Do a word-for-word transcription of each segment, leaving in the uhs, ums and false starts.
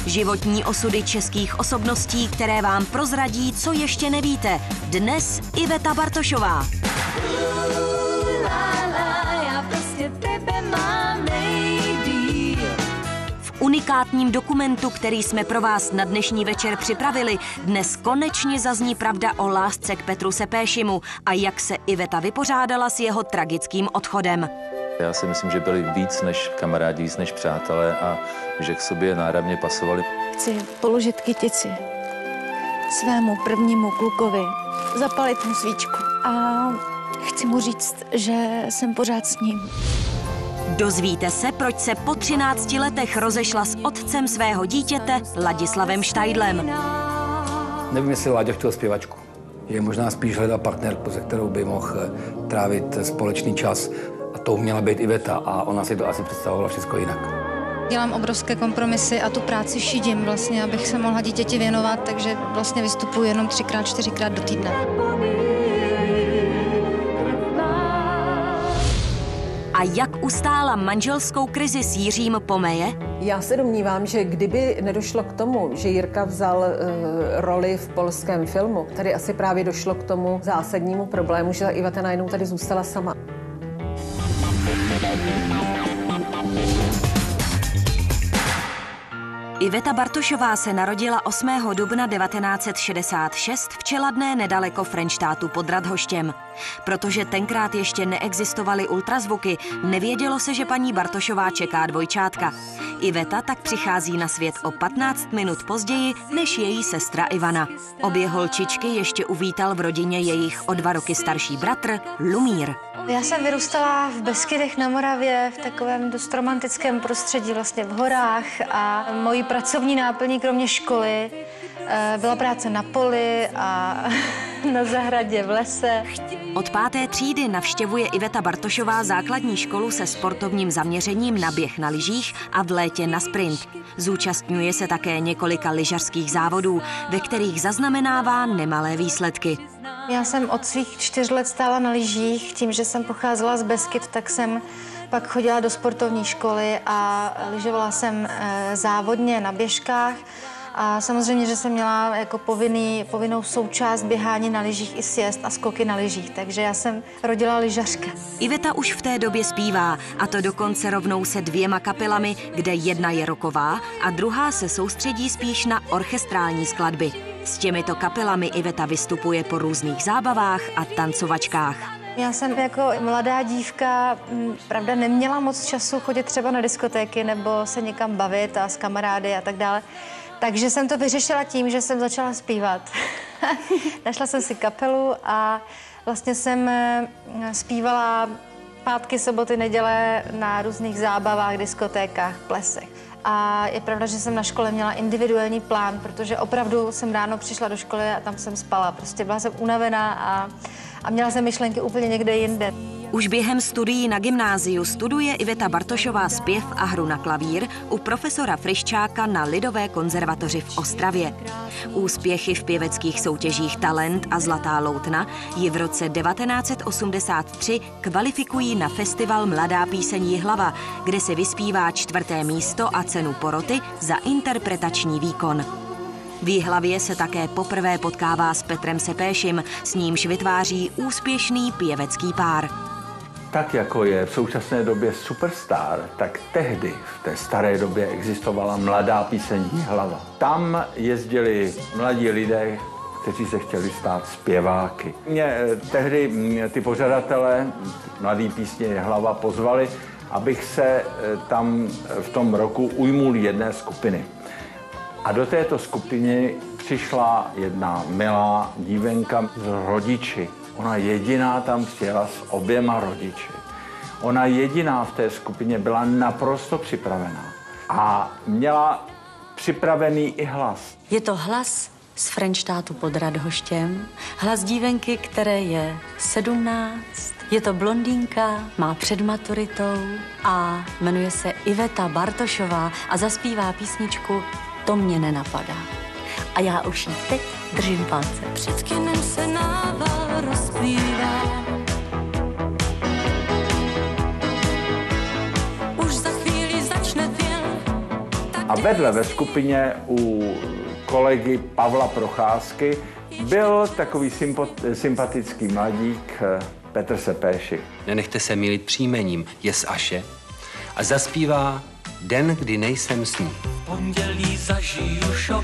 Životní osudy českých osobností, které vám prozradí, co ještě nevíte. Dnes Iveta Bartošová. V unikátním dokumentu, který jsme pro vás na dnešní večer připravili, dnes konečně zazní pravda o lásce k Petru Sepéšimu a jak se Iveta vypořádala s jeho tragickým odchodem. Já si myslím, že byli víc než kamarádi, víc než přátelé a že k sobě náramně pasovali. Chci položit kytici svému prvnímu klukovi, zapalit mu svíčku a chci mu říct, že jsem pořád s ním. Dozvíte se, proč se po třinácti letech rozešla s otcem svého dítěte Ladislavem Štajdlem. Nevím, jestli Láďa chtěl zpěvačku. Je možná spíš hledal partnerku, se kterou by mohl trávit společný čas. A to měla být Iveta a ona si to asi představovala všechno jinak. Dělám obrovské kompromisy a tu práci šidím vlastně, abych se mohla dítěti věnovat, takže vlastně vystupuji jenom třikrát, čtyřikrát do týdne. A jak ustála manželskou krizi s Jiřím Pomeje? Já se domnívám, že kdyby nedošlo k tomu, že Jirka vzal uh, roli v polském filmu, tady asi právě došlo k tomu zásadnímu problému, že Iveta najednou tady zůstala sama. Iveta Bartošová se narodila osmého dubna devatenáct set šedesát šest v Čeladné nedaleko Frenštátu pod Radhoštěm. Protože tenkrát ještě neexistovaly ultrazvuky, nevědělo se, že paní Bartošová čeká dvojčátka. Iveta tak přichází na svět o patnáct minut později než její sestra Ivana. Obě holčičky ještě uvítal v rodině jejich o dva roky starší bratr Lumír. Já jsem vyrůstala v Beskydech na Moravě, v takovém dost romantickém prostředí, vlastně v horách a mojí pracovní náplní kromě školy byla práce na poli a na zahradě v lese. Od páté třídy navštěvuje Iveta Bartošová základní školu se sportovním zaměřením na běh na lyžích a v létě na sprint. Zúčastňuje se také několika lyžařských závodů, ve kterých zaznamenává nemalé výsledky. Já jsem od svých čtyř let stála na lyžích, tím, že jsem pocházela z Beskyd, tak jsem pak chodila do sportovní školy a lyžovala jsem závodně na běžkách. A samozřejmě, že jsem měla jako povinný, povinnou součást běhání na lyžích i sjezd a skoky na lyžích, takže já jsem rodila lyžařka. Iveta už v té době zpívá, a to dokonce rovnou se dvěma kapelami, kde jedna je rocková a druhá se soustředí spíš na orchestrální skladby. S těmito kapelami Iveta vystupuje po různých zábavách a tancovačkách. Já jsem jako mladá dívka, pravda, neměla moc času chodit třeba na diskotéky nebo se někam bavit a s kamarády a tak dále. Takže jsem to vyřešila tím, že jsem začala zpívat. Našla jsem si kapelu a vlastně jsem zpívala pátky, soboty, neděle na různých zábavách, diskotékách, plesech. A je pravda, že jsem na škole měla individuální plán, protože opravdu jsem ráno přišla do školy a tam jsem spala. Prostě byla jsem unavená a, a měla jsem myšlenky úplně někde jinde. Už během studií na gymnáziu studuje Iveta Bartošová zpěv a hru na klavír u profesora Friščáka na Lidové konzervatoři v Ostravě. Úspěchy v pěveckých soutěžích Talent a Zlatá loutna ji v roce devatenáct set osmdesát tři kvalifikují na festival Mladá píseň Jihlava, kde se vyspívá čtvrté místo a cenu poroty za interpretační výkon. V Jihlavě se také poprvé potkává s Petrem Sepéšim, s nímž vytváří úspěšný pěvecký pár. Tak jako je v současné době superstar, tak tehdy v té staré době existovala Mladá píseň Jihlava. Tam jezdili mladí lidé, kteří se chtěli stát zpěváky. Mě tehdy ty pořadatelé Mladý písně Jihlava pozvali, abych se tam v tom roku ujmul jedné skupiny. A do této skupiny přišla jedna milá dívenka s rodiči. Ona jediná tam přijela s oběma rodiči. Ona jediná v té skupině byla naprosto připravená. A měla připravený i hlas. Je to hlas z Frenštátu pod Radhoštěm. Hlas dívenky, které je sedmnáct. Je to blondýnka, má před maturitou a jmenuje se Iveta Bartošová a zaspívá písničku To mě nenapadá. A já už jí teď držím palce. Před kinem se nával rozplývá. Už za chvíli začne film, tak A vedle ve skupině u kolegy Pavla Procházky byl takový sympatický mladík Petr Sepéši. Nenechte se mýlit příjmením, je z Aše a zaspívá Den, kdy nejsem s ní. V pondělí zažiju šok,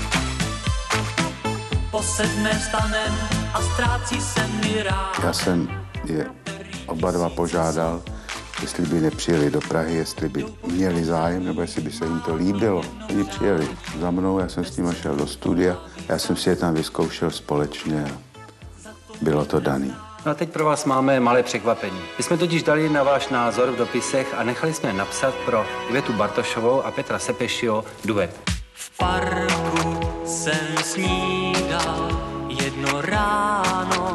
po sedmé vstanem a ztrácí se mi rád. Já jsem je oba dva požádal, jestli by nepřijeli do Prahy, jestli by měli zájem, nebo jestli by se jim to líbilo. Oni přijeli za mnou, já jsem s nimi šel do studia, já jsem si je tam vyzkoušel společně a bylo to daný. No a teď pro vás máme malé překvapení. My jsme totiž dali na váš názor v dopisech a nechali jsme napsat pro Ivetu Bartošovou a Petra Sepešího duet. V parku jsem snídal jedno ráno.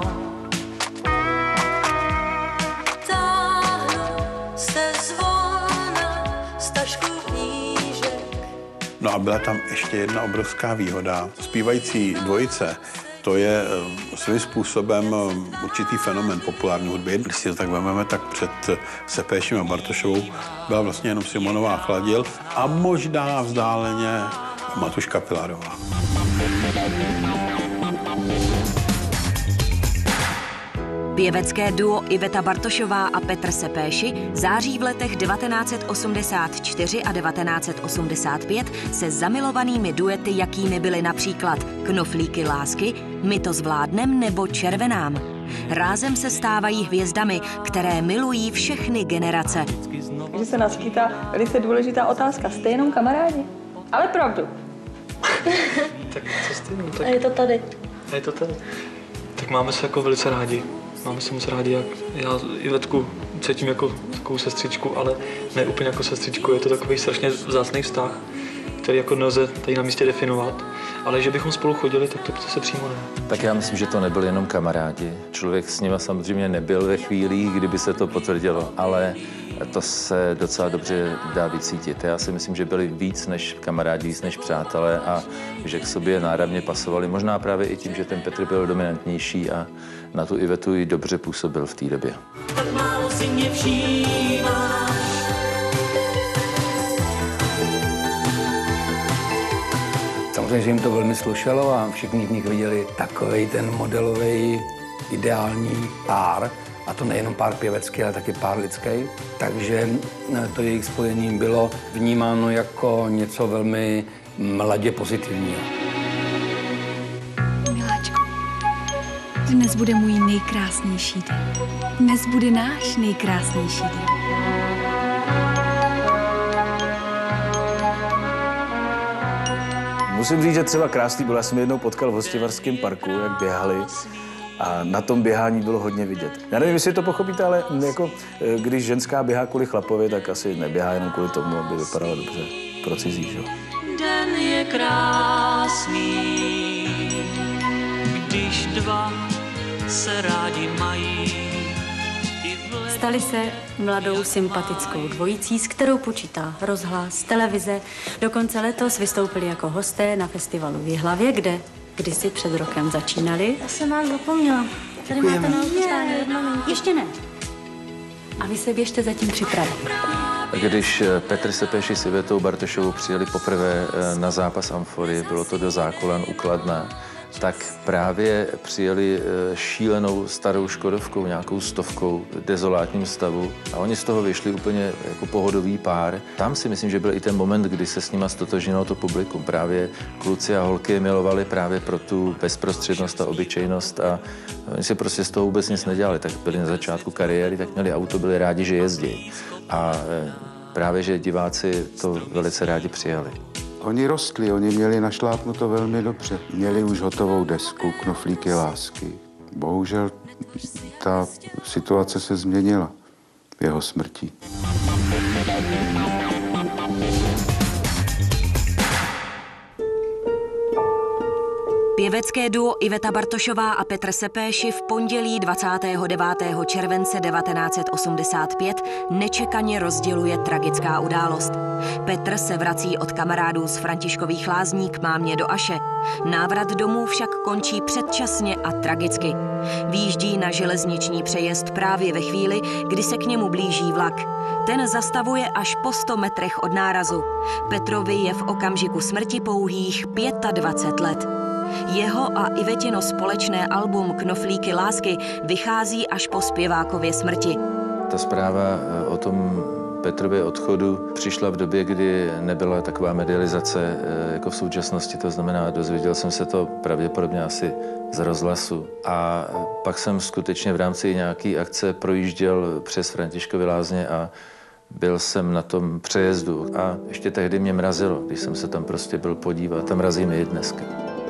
Táhnu se zvona z tašku knížek. No a byla tam ještě jedna obrovská výhoda. Zpívající dvojice, to je svým způsobem určitý fenomén populární hudby. Když si to tak vezmeme, tak před Sepéším a Bartošovou byla vlastně jenom Simonová Chladil a možná vzdáleně Matuška Pilarová. Pěvecké duo Iveta Bartošová a Petr Sepéši září v letech devatenáct set osmdesát čtyři a devatenáct set osmdesát pět se zamilovanými duety, jakými byly například Knoflíky lásky, My to zvládnem nebo Červenám. Rázem se stávají hvězdami, které milují všechny generace. Takže se naskýtá velice důležitá otázka. Jste jenom kamarádi? Ale pravdu. Tak co jste jenom? Tak... A je to tady. A je to tady. Tak máme se jako velice rádi. Máme se moc rádi, jak já Ivetku cítím jako takovou sestřičku, ale ne úplně jako sestřičku. Je to takový strašně vzácný vztah, který jako nelze tady na místě definovat. Ale že bychom spolu chodili, tak to se přímo ne. Tak já myslím, že to nebyli jenom kamarádi. Člověk s nima samozřejmě nebyl ve chvílích, kdyby se to potvrdilo, ale to se docela dobře dá vycítit. Já si myslím, že byli víc než kamarádi, víc než přátelé a že k sobě náramně pasovali. Možná právě i tím, že ten Petr byl dominantnější a na tu Ivetu i dobře působil v té době. Tak málo si mě všímáš. Samozřejmě, že jim to velmi slušelo a všichni v nich viděli takovej ten modelový ideální pár. A to nejenom pár pěvecký, ale taky pár lidský. Takže to jejich spojení bylo vnímáno jako něco velmi mladě pozitivního. Miláčku, dnes bude můj nejkrásnější den. Dnes bude náš nejkrásnější den. Musím říct, že třeba krásný byl. Já jsem jednou potkal v Hostivarském parku, jak běhali. A na tom běhání bylo hodně vidět. Já nevím, jestli to pochopíte, ale jako, když ženská běhá kvůli chlapovi, tak asi neběhá jenom kvůli tomu, aby vypadala dobře pro cizí, že? Den je krásný, když dva se rádi mají. Stali se mladou sympatickou dvojicí, s kterou počítá rozhlas, televize. Dokonce letos vystoupili jako hosté na festivalu v Jihlavě, kde kdysi před rokem začínali. Já jsem vás zapomněla. Tady máte na odpustání od maminky. Ještě ne. A vy se běžte zatím připravit. Když Petr Sepéši s Ivetou Bartošovou přijeli poprvé na zápas Amfory, bylo to do Zákolan u Kladna, tak právě přijeli šílenou starou škodovkou, nějakou stovkou v dezolátním stavu a oni z toho vyšli úplně jako pohodový pár. Tam si myslím, že byl i ten moment, kdy se s nima stotožnilo to publikum. Právě kluci a holky milovali právě pro tu bezprostřednost a obyčejnost a oni si prostě z toho vůbec nic nedělali. Tak byli na začátku kariéry, tak měli auto, byli rádi, že jezdí. A právě, že diváci to velice rádi přijali. Oni rostli, oni měli našlápnuto velmi dobře. Měli už hotovou desku Knoflíky lásky. Bohužel ta situace se změnila jeho smrtí. Pěvecké duo Iveta Bartošová a Petr Sepéši v pondělí dvacátého devátého července devatenáct set osmdesát pět nečekaně rozděluje tragická událost. Petr se vrací od kamarádů z Františkových Lázní k mámě do Aše. Návrat domů však končí předčasně a tragicky. Výjíždí na železniční přejezd právě ve chvíli, kdy se k němu blíží vlak. Ten zastavuje až po sto metrech od nárazu. Petrovi je v okamžiku smrti pouhých dvacet pět let. Jeho a Ivetino společné album Knoflíky lásky vychází až po zpěvákově smrti. Ta zpráva o tom Petrově odchodu přišla v době, kdy nebyla taková medializace jako v současnosti, to znamená, dozvěděl jsem se to pravděpodobně asi z rozhlasu. A pak jsem skutečně v rámci nějaké akce projížděl přes Františkovy lázně a byl jsem na tom přejezdu. A ještě tehdy mě mrazilo, když jsem se tam prostě byl podívat. Tam mrazí mi i dneska.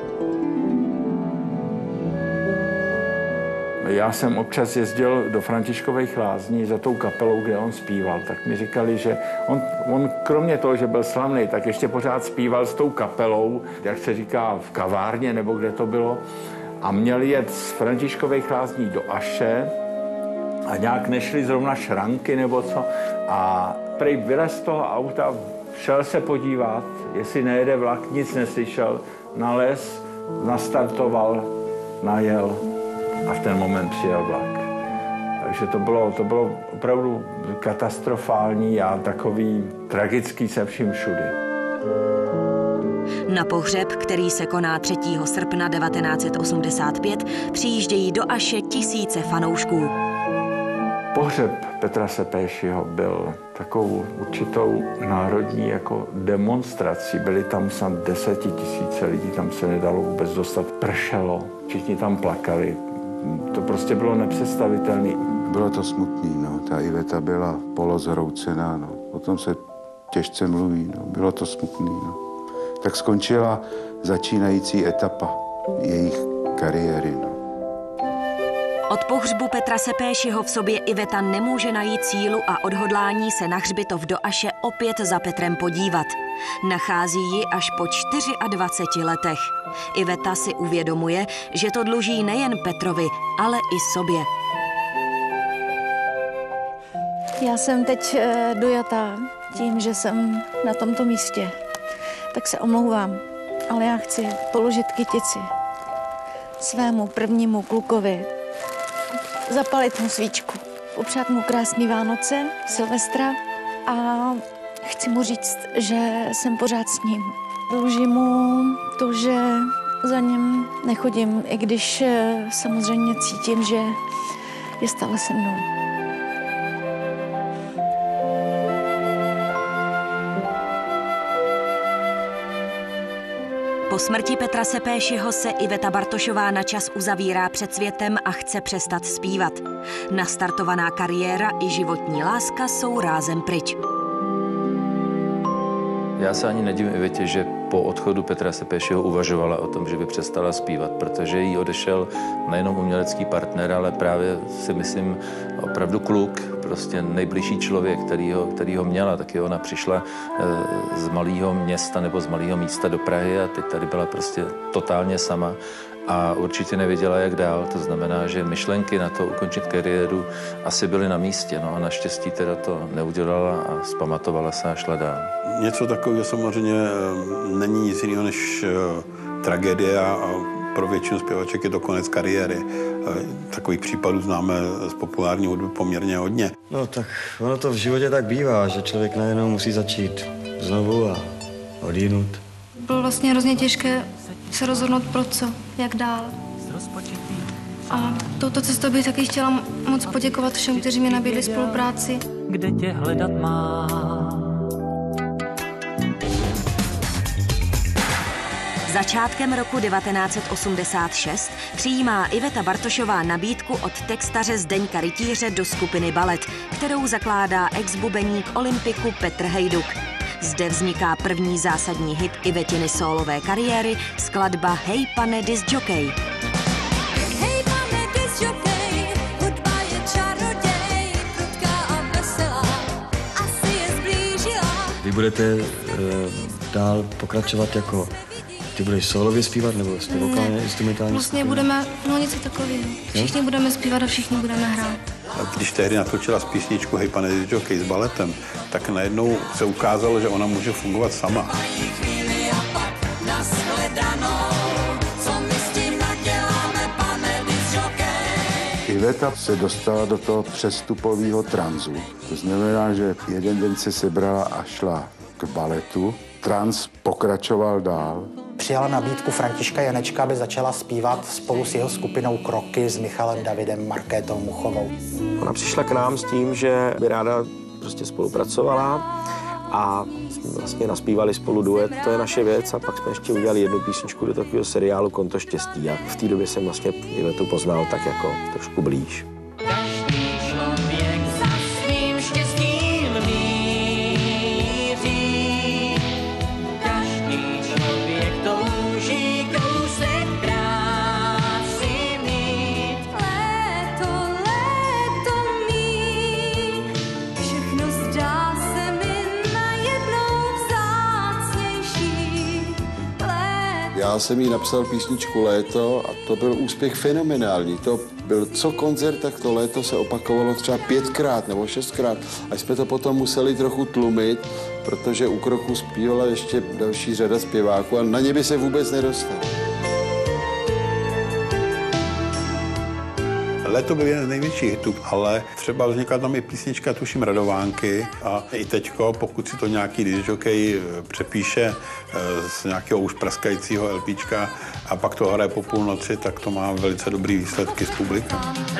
Já jsem občas jezdil do Františkových lázní za tou kapelou, kde on zpíval. Tak mi říkali, že on, on kromě toho, že byl slavný, tak ještě pořád zpíval s tou kapelou, jak se říká, v kavárně, nebo kde to bylo. A měl jet z Františkových lázní do Aše a nějak nešly zrovna šranky nebo co. A prej vylez z toho auta, šel se podívat, jestli nejede vlak, nic neslyšel, nalez, nastartoval, najel. A v ten moment přijel vlak. Takže to bylo, to bylo opravdu katastrofální a takový tragický se vším všudy. Na pohřeb, který se koná třetího srpna devatenáct set osmdesát pět, přijíždějí do Aše tisíce fanoušků. Pohřeb Petra Sepéšího byl takovou určitou národní jako demonstrací. Byly tam snad desetitisíce lidí, tam se nedalo vůbec dostat. Pršelo, všichni tam plakali. To prostě bylo nepředstavitelné. Bylo to smutný, no. Ta Iveta byla polozhroucená, no. O tom se těžce mluví, no. Bylo to smutný, no. Tak skončila začínající etapa jejich kariéry, no. Od pohřbu Petra Sepéšího v sobě Iveta nemůže najít sílu a odhodlání se na hřbitov do Aše opět za Petrem podívat. Nachází ji až po dvaceti čtyřech letech. Iveta si uvědomuje, že to dluží nejen Petrovi, ale i sobě. Já jsem teď e, dojatá tím, že jsem na tomto místě. Tak se omlouvám, ale já chci položit kytici svému prvnímu klukovi, zapalit mu svíčku, popřát mu krásný Vánoce, Silvestra a chci mu říct, že jsem pořád s ním. Dlužím mu to, že za ním nechodím, i když samozřejmě cítím, že je stále se mnou. Po smrti Petra Sepéšího se Iveta Bartošová na čas uzavírá před světem a chce přestat zpívat. Nastartovaná kariéra i životní láska jsou rázem pryč. Já se ani nedivím Ivetě, že po odchodu Petra Sepéšího uvažovala o tom, že by přestala zpívat, protože jí odešel nejenom umělecký partner, ale právě si myslím opravdu kluk, prostě nejbližší člověk, který ho, který ho měla. Taky ona přišla z malého města nebo z malého místa do Prahy a teď tady byla prostě totálně sama a určitě nevěděla, jak dál. To znamená, že myšlenky na to ukončit kariéru asi byly na místě. No a naštěstí teda to neudělala a zpamatovala se a šla dál. Něco takového samozřejmě není nic jiného než tragédie a pro většinu zpěvaček je to konec kariéry. Takových případů známe z populární hudby poměrně hodně. No tak ono to v životě tak bývá, že člověk najednou musí začít znovu a odjinut. Bylo vlastně hrozně těžké se rozhodnout pro co, jak dál. A touto cestou bych taky chtěla moc poděkovat všem, kteří mi nabídli spolupráci. Kde tě hledat mám? Začátkem roku devatenáct set osmdesát šest přijímá Iveta Bartošová nabídku od textaře Zdeňka Rytíře do skupiny Balet, kterou zakládá ex-bubeník Olympiku Petr Hejduk. Zde vzniká první zásadní hit Ivetiny sólové kariéry, skladba Hej pane discjockey. Hej pane discjockey, hudba je čaroděj, prudká a veselá, asi je zblížila. Vy budete uh, dál pokračovat jako, ty budeš solově zpívat nebo jste vokálně, instrumentálně? Vlastně budeme, no něco takového. Všichni jo? budeme zpívat a všichni budeme hrát. A když tehdy natočila z písničku Hej pane discjockey s baletem, tak najednou se ukázalo, že ona může fungovat sama. Iveta se dostala do toho přestupového tranzu. To znamená, že jeden den se sebrala a šla k baletu. Trans pokračoval dál. Přijala nabídku Františka Janečka, aby začala zpívat spolu s jeho skupinou Kroky s Michalem Davidem, Markétou Muchovou. Ona přišla k nám s tím, že by ráda prostě spolupracovala a vlastně naspívali spolu duet, to je naše věc, a pak jsme ještě udělali jednu písničku do takového seriálu Konto štěstí a v té době jsem vlastně Ivetu poznal tak jako trošku blíž. Já jsem jí napsal písničku Léto a to byl úspěch fenomenální. To byl co koncert, tak to Léto se opakovalo třeba pětkrát nebo šestkrát. A jsme to potom museli trochu tlumit, protože u Kroku zpívala ještě další řada zpěváků a na ně by se vůbec nedostal. Léto byl jeden z největších hitů, ale třeba vznikla tam i písnička, tuším, Radovánky a i teďko, pokud si to nějaký discjockey přepíše z nějakého už praskajícího LPčka a pak to hraje po půlnoci, tak to má velice dobrý výsledky s publikem.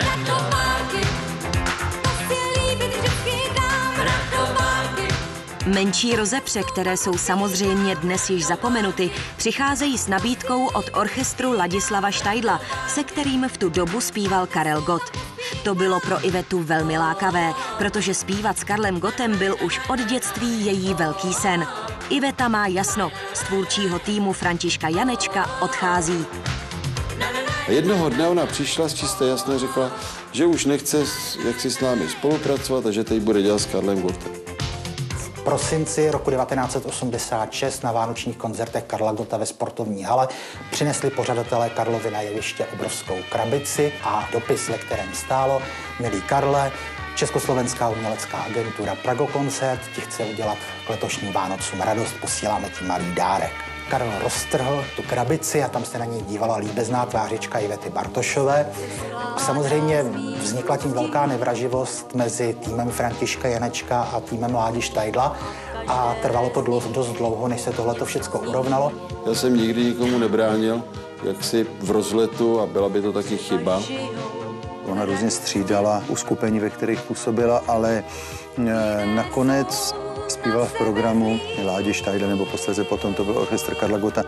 Menší rozepře, které jsou samozřejmě dnes již zapomenuty, přicházejí s nabídkou od orchestru Ladislava Štajdla, se kterým v tu dobu zpíval Karel Gott. To bylo pro Ivetu velmi lákavé, protože zpívat s Karlem Gottem byl už od dětství její velký sen. Iveta má jasno, z tvůrčího týmu Františka Janečka odchází. A jednoho dne ona přišla s čisté jasno a řekla, že už nechce jak si s námi spolupracovat a že teď bude dělat s Karlem Gottem. V prosinci roku devatenáct set osmdesát šest na vánočních koncertech Karla Gotta ve sportovní hale přinesli pořadatelé Karlovy na jeviště obrovskou krabici a dopis, ve kterém stálo: Milý Karle, Československá umělecká agentura Pragokoncert ti chce udělat k letošním Vánocům radost, posíláme ti malý dárek. Karel roztrhl tu krabici a tam se na něj dívala líbezná tvářička Ivety Bartošové. Samozřejmě vznikla tím velká nevraživost mezi týmem Františka Janečka a týmem Ládi Štajdla a trvalo to dost dlouho, než se tohleto všecko urovnalo. Já jsem nikdy nikomu nebránil, jaksi v rozletu a byla by to taky chyba. Ona různě střídala uskupení, ve kterých působila, ale e, nakonec zpívala v programu Ládi Štajdla, nebo posledně potom to byl orchestr Karla Gotta.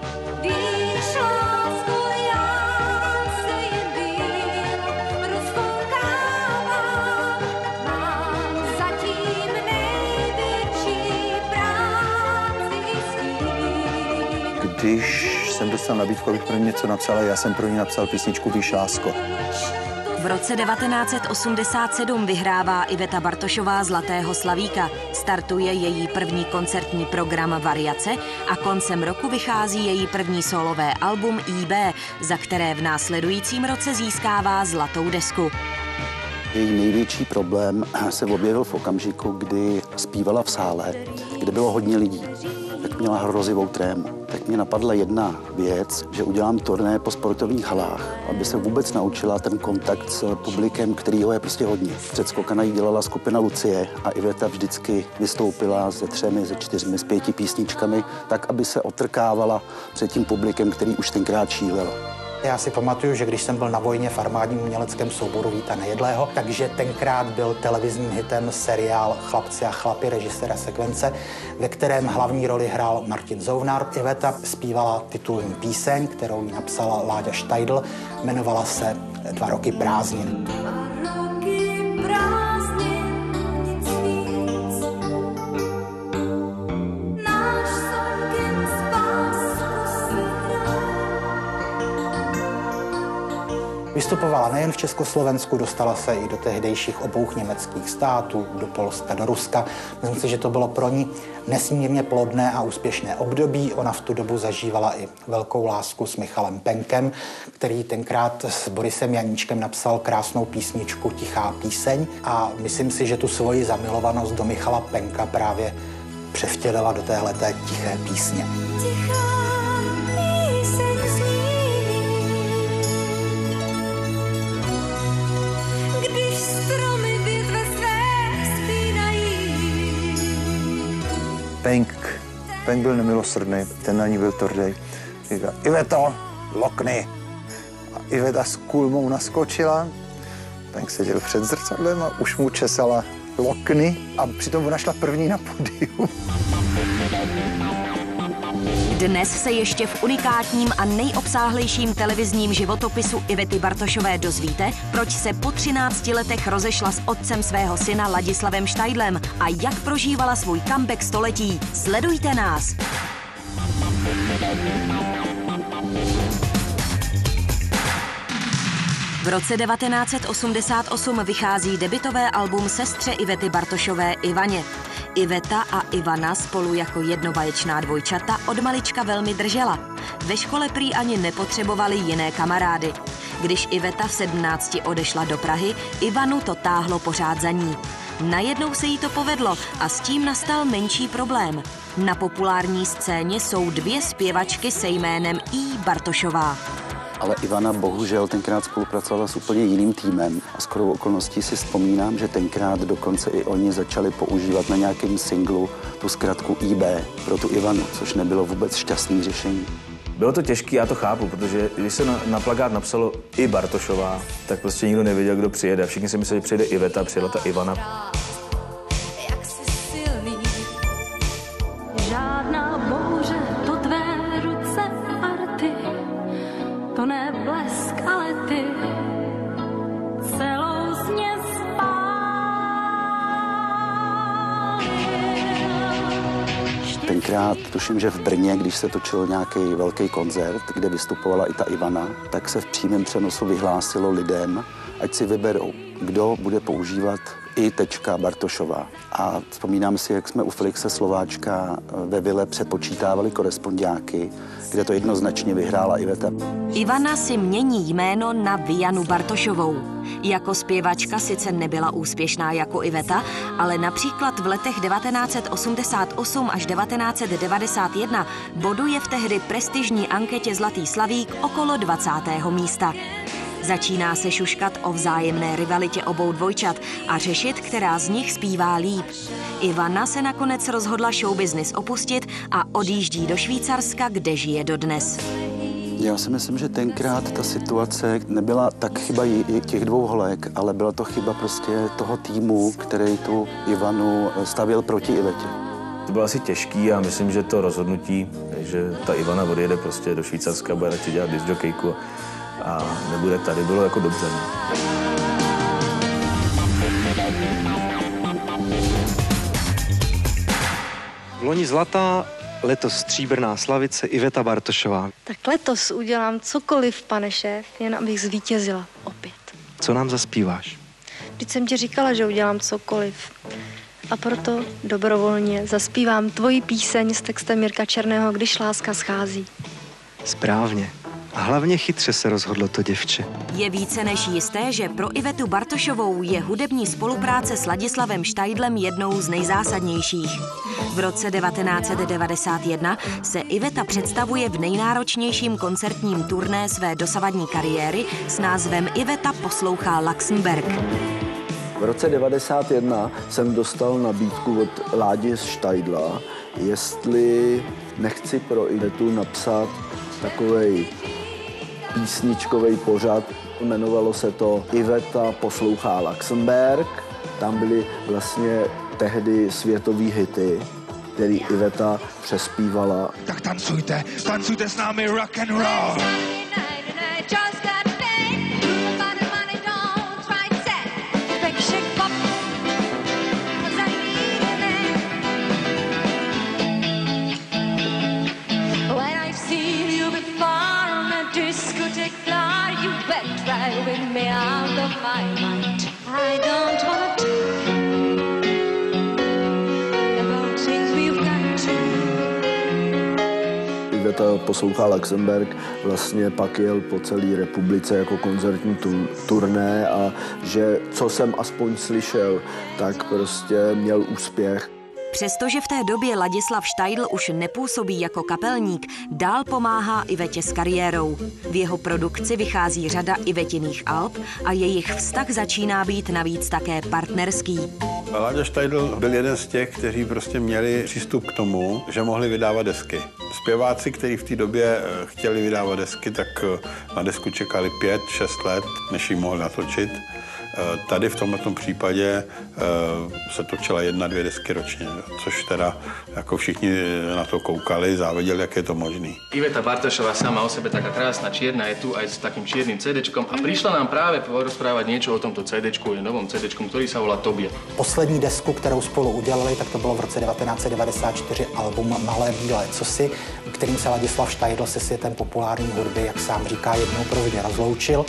Když jsem dostal nabídku, abych pro ní něco napsal, já jsem pro ní napsal písničku Víš, lásko. V roce devatenáct set osmdesát sedm vyhrává Iveta Bartošová Zlatého slavíka. Startuje její první koncertní program Variace a koncem roku vychází její první solové album í bé, za které v následujícím roce získává zlatou desku. Její největší problém se objevil v okamžiku, kdy zpívala v sále, kde bylo hodně lidí. Tak měla hrozivou trému. Tak mě napadla jedna věc, že udělám turné po sportovních halách, aby se vůbec naučila ten kontakt s publikem, kterýho je prostě hodně. Před skokana jí dělala skupina Lucie a Iveta vždycky vystoupila se třemi, se čtyřmi, s pěti písničkami, tak, aby se otrkávala před tím publikem, který už tenkrát šílel. Já si pamatuju, že když jsem byl na Vojně v armádním uměleckém souboru Víta Nejedlého, takže tenkrát byl televizním hitem seriál Chlapci a chlapi režiséra Sekvence, ve kterém hlavní roli hrál Martin Zouvnar. Iveta zpívala titulní píseň, kterou jí napsala Láďa Štajdl, jmenovala se Dva roky prázdnin. Vystupovala nejen v Československu, dostala se i do tehdejších obou německých států, do Polska, do Ruska. Myslím si, že to bylo pro ní nesmírně plodné a úspěšné období. Ona v tu dobu zažívala i velkou lásku s Michalem Penkem, který tenkrát s Borisem Janíčkem napsal krásnou písničku Tichá píseň. A myslím si, že tu svoji zamilovanost do Michala Penka právě převtělila do téhleté tiché písně. Penk, Penk byl nemilosrdný, ten na ní byl tordej. Říká, Iveto, lokny. A Iveta s kulmou naskočila. Penk seděl před zrcadlem a už mu česala lokny a přitom ona šla první na pódium. Dnes se ještě v unikátním a nejobsáhlejším televizním životopisu Ivety Bartošové dozvíte, proč se po třinácti letech rozešla s otcem svého syna Ladislavem Štajdlem a jak prožívala svůj comeback století. Sledujte nás! V roce devatenáct set osmdesát osm vychází debutové album sestře Ivety Bartošové Ivaně. Iveta a Ivana spolu jako jednobaječná dvojčata od malička velmi držela. Ve škole prý ani nepotřebovali jiné kamarády. Když Iveta v sedmnácti odešla do Prahy, Ivanu to táhlo pořád za ní. Najednou se jí to povedlo a s tím nastal menší problém. Na populární scéně jsou dvě zpěvačky se jménem I. Bartošová. Ale Ivana bohužel tenkrát spolupracovala s úplně jiným týmem a shodou okolností si vzpomínám, že tenkrát dokonce i oni začali používat na nějakém singlu tu zkratku I B pro tu Ivanu, což nebylo vůbec šťastné řešení. Bylo to těžké, já to chápu, protože když se na, na plakát napsalo I. Bartošová, tak prostě nikdo nevěděl, kdo přijede. Všichni si mysleli, že přijede Iveta, přijela ta Ivana. Žádná bouře do tvé ruce arty, to ne blesk, ale ty celou sně spálil. Tenkrát tuším, že v Brně, když se točil nějaký velký koncert, kde vystupovala i ta Ivana, tak se v přímém přenosu vyhlásilo lidem, ať si vyberou, kdo bude používat I. Bartošová. A vzpomínám si, jak jsme u Felixe Slováčka ve vile přepočítávali korespondiáky, kde to jednoznačně vyhrála Iveta. Ivana si mění jméno na Vianu Bartošovou. Jako zpěvačka sice nebyla úspěšná jako Iveta, ale například v letech devatenáct set osmdesát osm až devatenáct set devadesát jedna boduje v tehdy prestižní anketě Zlatý slavík okolo dvacátého místa. Začíná se šuškat o vzájemné rivalitě obou dvojčat a řešit, která z nich zpívá líp. Ivana se nakonec rozhodla showbiznis opustit a odjíždí do Švýcarska, kde žije dodnes. Já si myslím, že tenkrát ta situace nebyla tak chyba i těch dvou holek, ale byla to chyba prostě toho týmu, který tu Ivanu stavěl proti Ivetě. To bylo asi těžký a myslím, že to rozhodnutí, že ta Ivana odjede prostě do Švýcarska, bude radši dělat discjokejku a nebude tady, bylo jako dobře. Loni zlatá, letos stříbrná slavice Iveta Bartošová. Tak letos udělám cokoliv, pane šéf, jen abych zvítězila opět. Co nám zaspíváš? Vždyť jsem ti říkala, že udělám cokoliv. A proto dobrovolně zaspívám tvoji píseň s textem Mirka Černého, Když láska schází. Správně. A hlavně chytře se rozhodlo to děvče. Je více než jisté, že pro Ivetu Bartošovou je hudební spolupráce s Ladislavem Štajdlem jednou z nejzásadnějších. V roce devatenáct set devadesát jedna se Iveta představuje v nejnáročnějším koncertním turné své dosavadní kariéry s názvem Iveta poslouchá Luxemburg. V roce devadesát jedna jsem dostal nabídku od Ládi Štajdla, jestli nechci pro Ivetu napsat takovej písničkový pořad, jmenovalo se to Iveta poslouchá Luxemburg. Tam byly vlastně tehdy světový hity, který Iveta přespívala. Tak tancujte, tancujte s námi rock and roll. Iveta poslouchá Luxemburg, vlastně pak jel po celé republice jako koncertní tu, turné a že co jsem aspoň slyšel, tak prostě měl úspěch. Přestože v té době Ladislav Štajdl už nepůsobí jako kapelník, dál pomáhá Ivetě s kariérou. V jeho produkci vychází řada Ivetiných alb a jejich vztah začíná být navíc také partnerský. Láďa Štajdl byl jeden z těch, kteří prostě měli přístup k tomu, že mohli vydávat desky. Zpěváci, kteří v té době chtěli vydávat desky, tak na desku čekali pět, šest let, než ji mohli natočit. Tady v tomto případě se točila jedna, dvě desky ročně, což teda jako všichni na to koukali, záviděli, jak je to možný. Iveta Bartošová sama o sebe taká krásna, čierna, je tu aj s takým čiernym cédečkom a prišla nám práve porozprávať niečo o tomto cédečku, novom cédečku, ktorý sa volá Tobě. Poslední desku, kterou spolu udělali, tak to bylo v roce devatenáct set devadesát čtyři album Malé bílé cosi, kterým se Ladislav Štajdl se světem populární hudby, jak sám říká, jednou provždy rozloučil.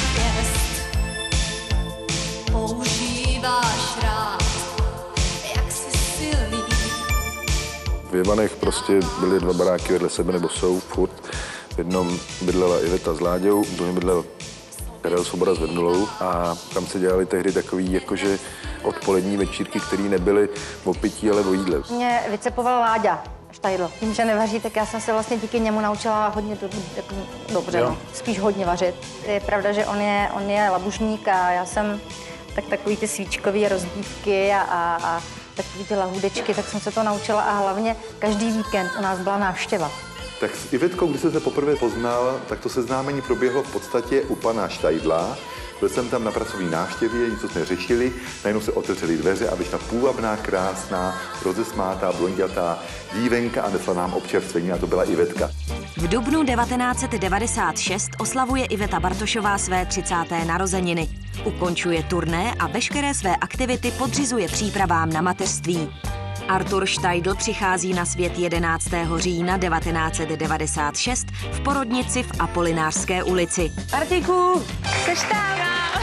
Používáš rád, jak jsi silný. V Jevanech prostě byly dva baráky vedle sebe, nebo jsou furt. V jednom bydlela Iveta s Láďou, v druhém bydlel Karel Svoboda s Vendulou a tam se dělali tehdy takový jakože odpolední večírky, které nebyly o pití, ale o jídle. Mě vycepoval Láďa Štajdl. Tím, že nevaří, tak já jsem se vlastně díky němu naučila hodně do, jako, dobře, no. Spíš hodně vařit. Je pravda, že on je, on je labužník a já jsem tak takový ty svíčkový rozdívky a, a, a takový ty lahůdečky, tak jsem se to naučila a hlavně každý víkend u nás byla návštěva. Tak s Ivetkou, když jsem se poprvé poznal, tak to seznámení proběhlo v podstatě u pana Štajdla. Byl jsem tam na pracovní návštěvě, něco jsme řešili, najednou se otevřely dveře a vyšla půvabná, krásná, rozesmátá, blondětá dívenka a nesla nám občerstvení a to byla Ivetka. V dubnu devatenáct set devadesát šest oslavuje Iveta Bartošová své třicáté narozeniny. Ukončuje turné a veškeré své aktivity podřizuje přípravám na mateřství. Artur Štajdl přichází na svět jedenáctého října devatenáct set devadesát šest v porodnici v Apolinářské ulici. Artíku, seš tam?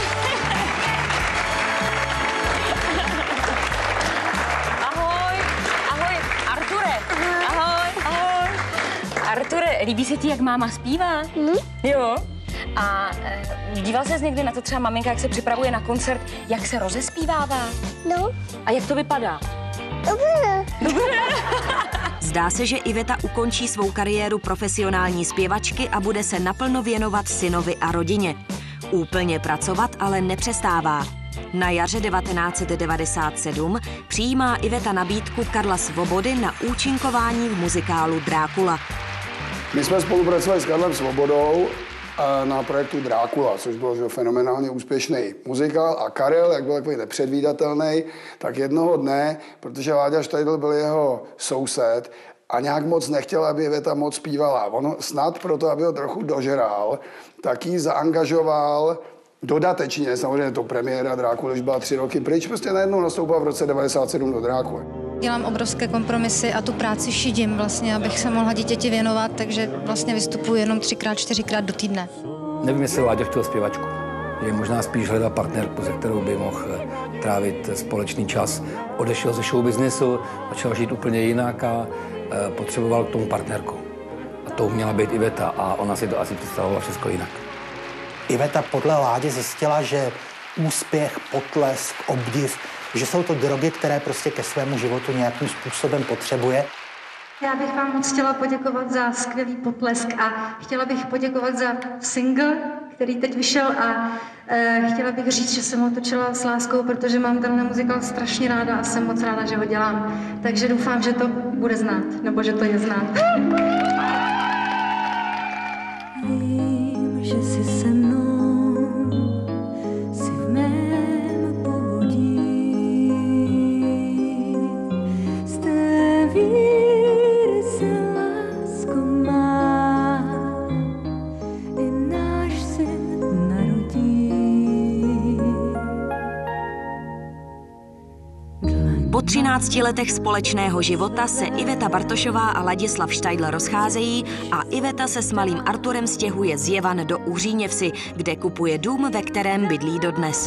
Ahoj, ahoj, Arture, ahoj, ahoj. Arture, líbí se ti, jak máma zpívá? Hmm? Jo. A e, díval ses někdy na to třeba maminka, jak se připravuje na koncert, jak se rozespívává? No. A jak to vypadá? Dobře. Dobře. Zdá se, že Iveta ukončí svou kariéru profesionální zpěvačky a bude se naplno věnovat synovi a rodině. Úplně pracovat ale nepřestává. Na jaře devatenáct set devadesát sedm přijímá Iveta nabídku Karla Svobody na účinkování v muzikálu Drákula. My jsme spolupracovali s Karlem Svobodou na projektu Drákula, což byl že, fenomenálně úspěšný muzikál a Karel, jak byl takový nepředvídatelný, tak jednoho dne, protože Láďa Štajdl byl jeho soused a nějak moc nechtěl, aby Iveta moc zpívala. On snad proto, aby ho trochu dožral, tak ji zaangažoval dodatečně, samozřejmě to premiéra Drákuly už byla tři roky pryč, prostě najednou nastoupila v roce devadesát sedm do Drákuly. Dělám obrovské kompromisy a tu práci šidím vlastně, abych se mohla dítěti věnovat, takže vlastně vystupuji jenom třikrát, čtyřikrát do týdne. Nevím, jestli Láďa chtěl zpěvačku. Je možná spíš hledal partnerku, se kterou by mohl trávit společný čas. Odešel ze show businessu, začal žít úplně jinak a potřeboval k tomu partnerku. A to měla být Iveta a ona si to asi představovala všechno jinak. Iveta podle Ládě zjistila, že úspěch, potlesk, obdiv, že jsou to drogy, které prostě ke svému životu nějakým způsobem potřebuje. Já bych vám moc chtěla poděkovat za skvělý potlesk a chtěla bych poděkovat za single, který teď vyšel a e, chtěla bych říct, že jsem ho točila s láskou, protože mám tenhle muzikál strašně ráda a jsem moc ráda, že ho dělám. Takže doufám, že to bude znát, nebo že to je znát. Vím, že jsi se mnou, jsi v mém povodí. Z té víry se lásko má, i náš syn narodí. Po třinácti letech společného života se Iveta Bartošová a Ladislav Štajdl rozcházejí a Iveta se s malým Arturem stěhuje z Jevan do Uříněvsi, kde kupuje dům, ve kterém bydlí dodnes.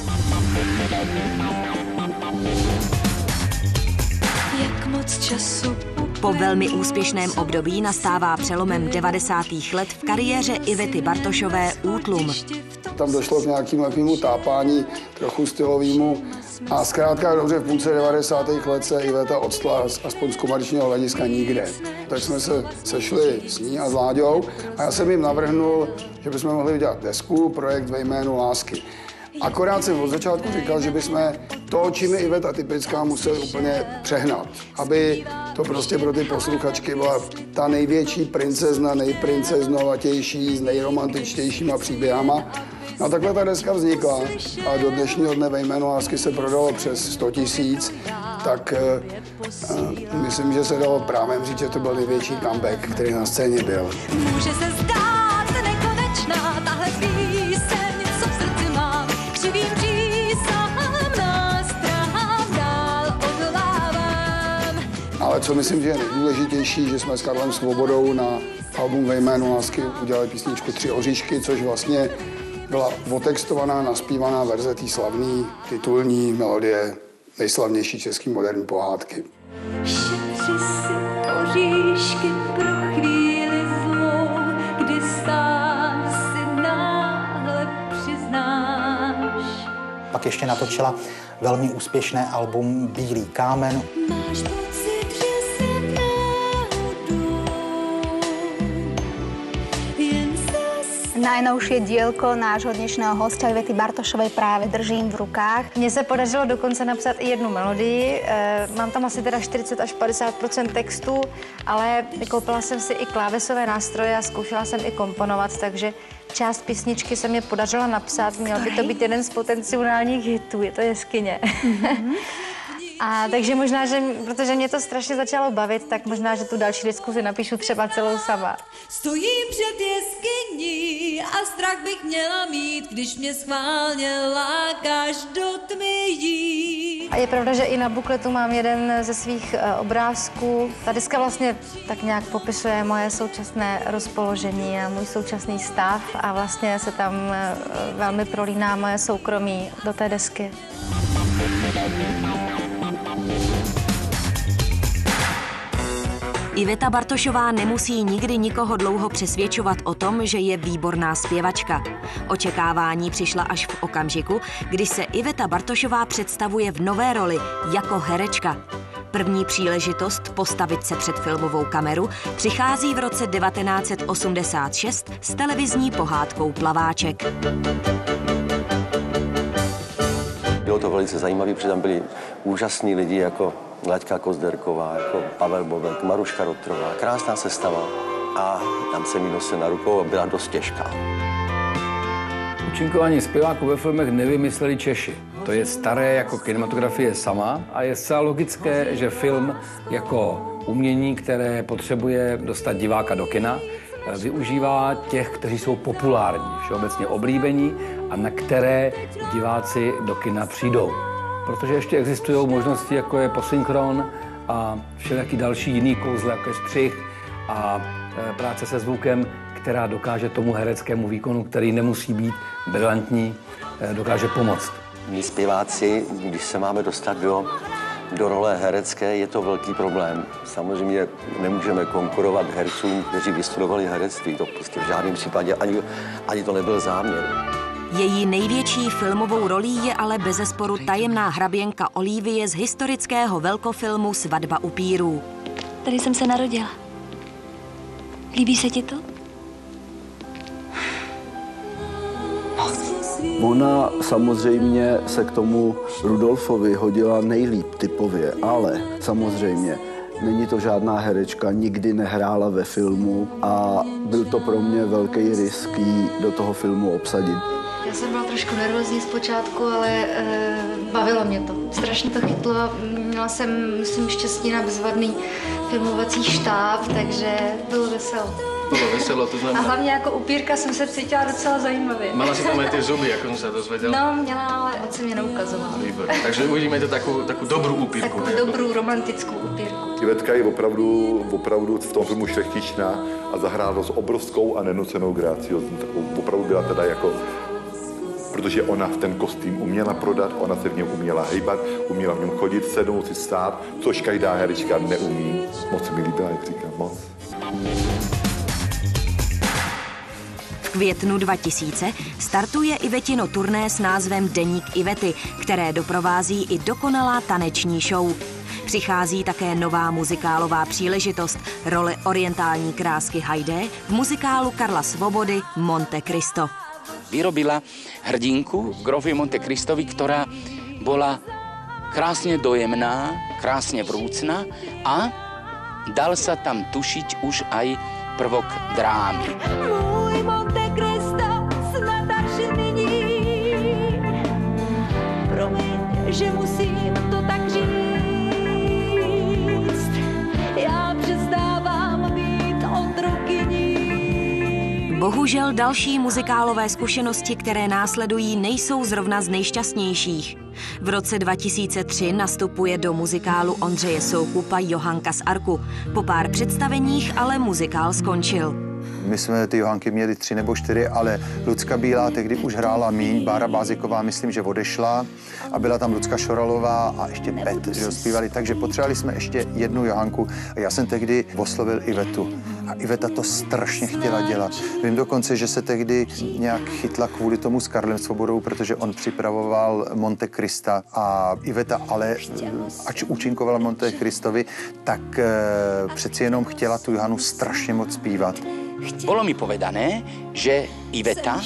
Jak moc času Po velmi úspěšném období nastává přelomem devadesátých let v kariéře Ivety Bartošové útlum. Tam došlo k nějakému takovému tápání, trochu stylovému A zkrátka dobře, v půlce devadesátých let se Iveta odstla aspoň z komerčního hlediska nikde. Tak jsme se sešli s ní a s Láďou a já jsem jim navrhnul, že bychom mohli udělat desku, projekt ve jménu Lásky. Akorát jsem od začátku říkal, že bychom to, čím je Iveta typická, museli úplně přehnat. Aby to prostě pro ty posluchačky byla ta největší princezna, nejprinceznovatější, s nejromantičtějšíma příběhama. No takhle ta deska vznikla a do dnešního dne ve jménu Lásky se prodalo přes sto tisíc, tak uh, myslím, že se dalo právě říct, že to byl největší comeback, který na scéně byl. Může se zdát nekonečná tahle píseň, co v srdci mám, křivým řísám, nástrahám, dál odolávám. Ale co myslím, že je nejdůležitější, že jsme s Karlem Svobodou na album ve jménu Lásky udělali písničku Tři oříšky, což vlastně byla otextovaná, naspívaná verze té slavné titulní melodie nejslavnější český moderní pohádky. Šetři si oříšky pro chvíli zlou, kdy sám si náhle přiznáš. Pak ještě natočila velmi úspěšné album Bílý kámen. Máš pocit, že se náhodou jen zas. Najnovšie dielko nášho dnešného hostia Ivety Bartošovej právě držím v rukách. Mně se podařilo dokonce napsat i jednu melodii. E, mám tam asi teda čtyřicet až padesát procent textu, ale koupila jsem si i klávesové nástroje a zkoušela jsem i komponovat, takže část písničky se mě podařila napsat. Měl by to být jeden z potenciálních hitů, je to Jeskyně. Mm-hmm. A takže možná, že, protože mě to strašně začalo bavit, tak možná, že tu další diskuzi napíšu třeba celou sama. Stojím před jeskyní a strach bych měla mít, když mě schválně lákáš do tmy jít. A je pravda, že i na bukletu mám jeden ze svých uh, obrázků. Ta deska vlastně tak nějak popisuje moje současné rozpoložení a můj současný stav a vlastně se tam uh, velmi prolíná moje soukromí do té desky. Iveta Bartošová nemusí nikdy nikoho dlouho přesvědčovat o tom, že je výborná zpěvačka. Očekávání přišla až v okamžiku, kdy se Iveta Bartošová představuje v nové roli jako herečka. První příležitost postavit se před filmovou kameru přichází v roce devatenáct set osmdesát šest s televizní pohádkou Plaváček. Bylo to velice zajímavé, protože tam byli úžasní lidi jako Laďka Kozderková, jako Pavel Bobek, Maruška Rotrová, krásná sestava a tam se mi nose na rukou a byla dost těžká. Účinkování zpěváků ve filmech nevymysleli Češi. To je staré jako kinematografie sama a je zcela logické, že film jako umění, které potřebuje dostat diváka do kina, využívá těch, kteří jsou populární, všeobecně oblíbení a na které diváci do kina přijdou. Protože ještě existují možnosti, jako je posynchron a všelijaký další jiný kouzle, jako je střih a práce se zvukem, která dokáže tomu hereckému výkonu, který nemusí být brilantní, dokáže pomoct. My zpěváci, když se máme dostat do, do role herecké, je to velký problém. Samozřejmě nemůžeme konkurovat hercům, kteří vystudovali herectví. To prostě v žádném případě ani, ani to nebyl záměr. Její největší filmovou rolí je ale bezesporu tajemná hraběnka Olivie z historického velkofilmu Svatba upírů. Tady jsem se narodila. Líbí se ti to? Ona samozřejmě se k tomu Rudolfovi hodila nejlíp typově, ale samozřejmě není to žádná herečka, nikdy nehrála ve filmu a byl to pro mě velký risk jí do toho filmu obsadit. Já jsem byla trošku nervózní zpočátku, ale e, bavilo mě to. Strašně to chytlo. Měla jsem, myslím, štěstí na bezvadný filmovací štáb, takže bylo veselo. Bylo veselo, to znamená... A hlavně jako upírka jsem se cítila docela zajímavě. Mala si tam aj ty zuby, jako jsem se dozvěděl. No, měla, ale moc se mě neukazovala. Výborně. Takže uvidíme to takovou, takovou dobrou upírku. Takovou dobrou romantickou upírku. Ivetka je opravdu, opravdu v tom filmu šlechtičná a zahrála to s obrovskou a nenucenou gráciozní. Opravdu byla teda jako... Protože ona v ten kostým uměla prodat, ona se v něm uměla hejbat, uměla v něm chodit, sednout si stát, což každá herečka neumí. Moc mi líbila, jak říkám, moc. V květnu dva tisíce startuje Ivetino turné s názvem Deník Ivety, které doprovází i dokonalá taneční show. Přichází také nová muzikálová příležitost, role orientální krásky Haydé v muzikálu Karla Svobody Monte Cristo. Vyrobila hrdinku Grofy Monte Cristovi, ktorá bola krásne dojemná, krásne vrúcna a dal sa tam tušiť už aj prvok drámy. Můj Monte Cristo, snad až nyní. Promiň, že musím to tak říct. Já přestávám být otrokyní. Bohužel další muzikálové zkušenosti, které následují, nejsou zrovna z nejšťastnějších. V roce dva tisíce tři nastupuje do muzikálu Ondřeje Soukupa Johanka z Arku. Po pár představeních ale muzikál skončil. My jsme ty Johanky měli tři nebo čtyři, ale Lucka Bílá tehdy už hrála míň, Bára Báziková myslím, že odešla a byla tam Lucka Šoralová a ještě Pet, že ho zpívali, takže potřebovali jsme ještě jednu Johanku a já jsem tehdy oslovil Ivetu. A Iveta to strašně chtěla dělat. Vím dokonce, že se tehdy nějak chytla kvůli tomu s Karlem Svobodou, protože on připravoval Monte Crista a Iveta ale, ač účinkovala Monte Cristovi, tak e, přeci jenom chtěla tu Johanu strašně moc zpívat. Bolo mi povedané, že Iveta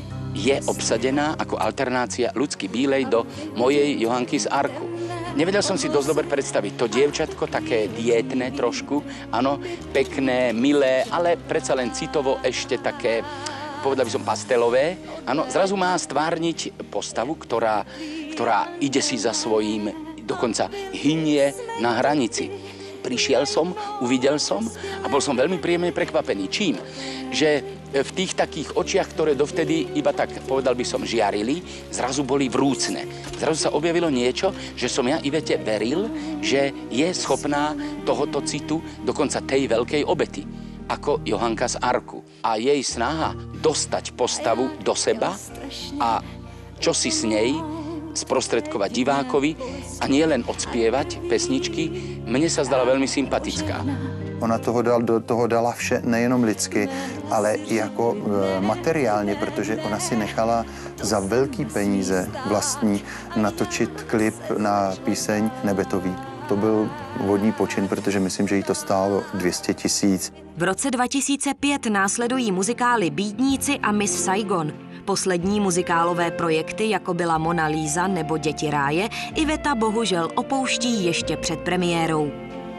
je obsadená ako alternácia Lucky Bílej do mojej Johanky z Arku. Nevedel som si dosť dobre predstaviť to dievčatko, také diétne trošku, áno, pekné, milé, ale predsa len citovo ešte také, povedal by som, pastelové. Áno, zrazu má stvárniť postavu, ktorá, ktorá ide si za svojím, dokonca hynie na hranici. Prišiel som, uvidel som a bol som veľmi príjemne prekvapený. Čím? Že v tých takých očiach, ktoré dovtedy iba tak, povedal by som, žiarili, zrazu boli vrúcne. Zrazu sa objavilo niečo, že som ja Ivete veril, že je schopná tohoto citu, dokonca tej veľkej obety, ako Johanka z Arku. A jej snaha dostať postavu do seba a čo si s nej sprostredkovať divákovi a nie len odspievať pesničky, mne sa zdala veľmi sympatická. Ona toho dal, do toho dala vše, nejenom lidsky, ale i jako e, materiálně, protože ona si nechala za velký peníze vlastní natočit klip na píseň Nebetový. To byl vodní počin, protože myslím, že jí to stálo dvě stě tisíc. V roce dva tisíce pět následují muzikály Bídníci a Miss Saigon. Poslední muzikálové projekty, jako byla Mona Lisa nebo Děti ráje, Iveta bohužel opouští ještě před premiérou.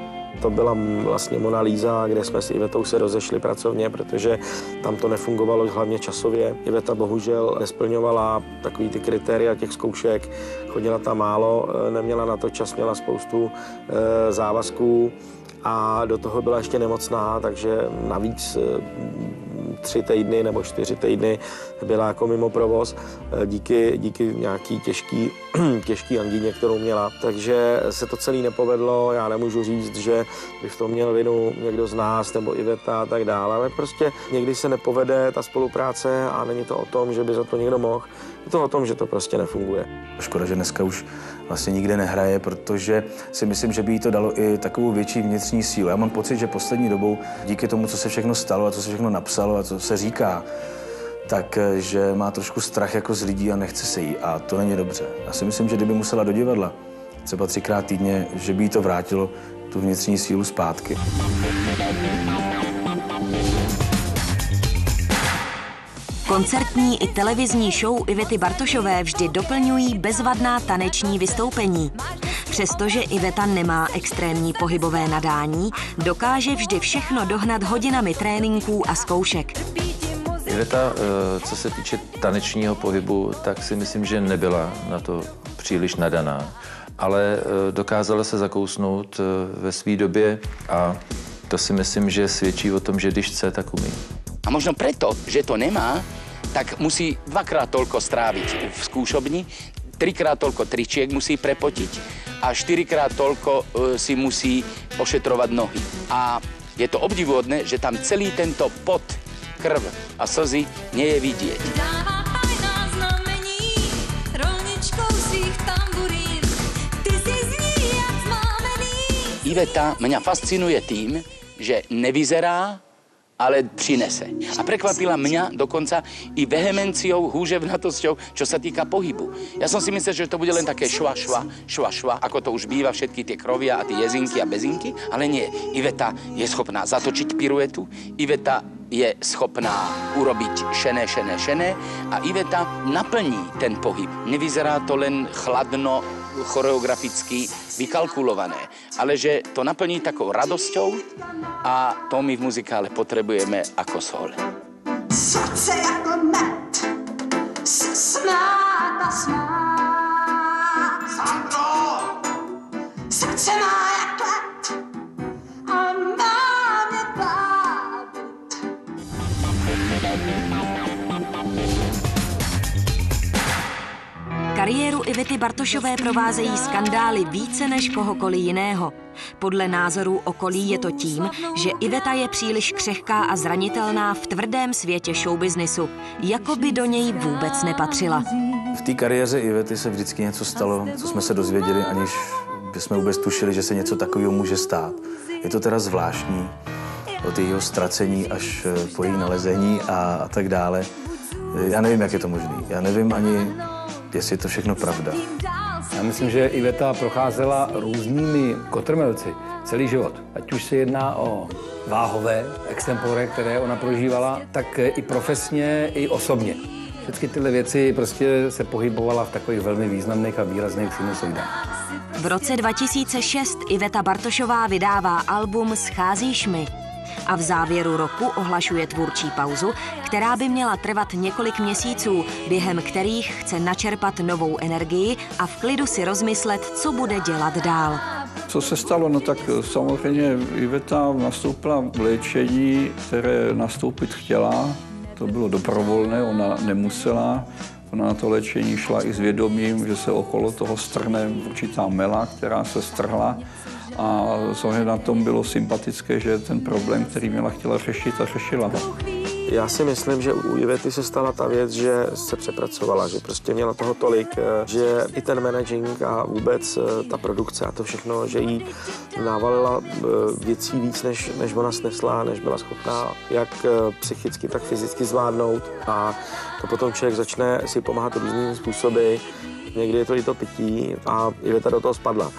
To byla vlastně Mona Lisa, kde jsme s Ivetou se rozešli pracovně, protože tam to nefungovalo hlavně časově. Iveta bohužel nesplňovala takový ty kritéria těch zkoušek, chodila tam málo, neměla na to čas, měla spoustu e, závazků a do toho byla ještě nemocná, takže navíc e, tři týdny nebo čtyři týdny byla jako mimo provoz díky, díky nějaký těžký, těžký angíně, kterou měla. Takže se to celé nepovedlo, já nemůžu říct, že by v tom měl vinu někdo z nás nebo Iveta a tak dále, ale prostě někdy se nepovede ta spolupráce a není to o tom, že by za to někdo mohl. Je to o tom, že to prostě nefunguje. Škoda, že dneska už vlastně nikde nehraje, protože si myslím, že by jí to dalo i takovou větší vnitřní sílu. Já mám pocit, že poslední dobou díky tomu, co se všechno stalo a co se všechno napsalo a co se říká, tak že má trošku strach jako z lidí a nechce se jí a to není dobře. Já si myslím, že kdyby musela do divadla třeba třikrát týdně, že by jí to vrátilo tu vnitřní sílu zpátky. Koncertní i televizní show Ivety Bartošové vždy doplňují bezvadná taneční vystoupení. Přestože Iveta nemá extrémní pohybové nadání, dokáže vždy všechno dohnat hodinami tréninků a zkoušek. Iveta, co se týče tanečního pohybu, tak si myslím, že nebyla na to příliš nadaná, ale dokázala se zakousnout ve své době a to si myslím, že svědčí o tom, že když chce, tak umí. A možno preto, že to nemá, tak musí dvakrát toľko stráviť v skúšobni, trikrát toľko tričiek musí prepotiť a štyrikrát toľko e, si musí ošetrovať nohy. A je to obdivuhodné, že tam celý tento pot, krv a slzy nie je vidieť. Iveta mňa fascinuje tým, že nevyzerá ale přinese. A prekvapila mňa dokonca i vehemenciou, húževnatosťou, čo sa týka pohybu. Ja som si myslel, že to bude len také šva, šva, šva, šva, ako to už býva všetky tie krovia a tie jezinky a bezinky, ale nie. Iveta je schopná zatočiť piruetu, Iveta je schopná urobiť šené, šené, šené a Iveta naplní ten pohyb. Nevyzerá to len chladno, choreograficky vykalkulované, ale že to naplní takou radosťou a to my v muzikále potrebujeme ako sol. Srdce jako med se smát a smát. Sandro! Srdce má jak led a má mě bavit. Kariéru Ivety Bartošové provázejí skandály více než kohokoliv jiného. Podle názorů okolí je to tím, že Iveta je příliš křehká a zranitelná v tvrdém světě showbiznisu, jako by do něj vůbec nepatřila. V té kariéře Ivety se vždycky něco stalo, co jsme se dozvěděli, aniž bychom vůbec tušili, že se něco takového může stát. Je to teda zvláštní, od jejího ztracení až po její nalezení a, a tak dále. Já nevím, jak je to možné. Já nevím ani, jestli je to všechno pravda. Já myslím, že Iveta procházela různými kotrmelci celý život. Ať už se jedná o váhové extempore, které ona prožívala, tak i profesně, i osobně. Všechny tyhle věci prostě se pohybovala v takových velmi významných a výrazných sinusoidách. V roce dva tisíce šest Iveta Bartošová vydává album Scházíš mi a v závěru roku ohlašuje tvůrčí pauzu, která by měla trvat několik měsíců, během kterých chce načerpat novou energii a v klidu si rozmyslet, co bude dělat dál. Co se stalo? No tak samozřejmě Iveta nastoupila v léčení, které nastoupit chtěla. To bylo dobrovolné, ona nemusela. Ona na to léčení šla i s vědomím, že se okolo toho strhne určitá mela, která se strhla. A samozřejmě na tom bylo sympatické, že ten problém, který měla, chtěla řešit a řešila ho. Já si myslím, že u Ivety se stala ta věc, že se přepracovala, že prostě měla toho tolik, že i ten managing a vůbec ta produkce a to všechno, že jí navalila věcí víc, než, než ona snesla, než byla schopná jak psychicky, tak fyzicky zvládnout. A to potom člověk začne si pomáhat různými způsoby, někdy je to i to pití a Iveta do toho spadla.